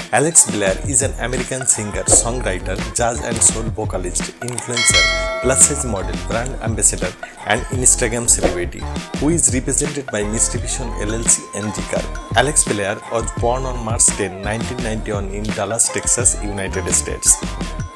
Alex Blair is an American singer, songwriter, jazz and soul vocalist, influencer, plus-size model, brand ambassador, and Instagram celebrity, who is represented by Miss Division LLC and Curvy. Alex Blair was born on March 10, 1991 in Dallas, Texas, United States.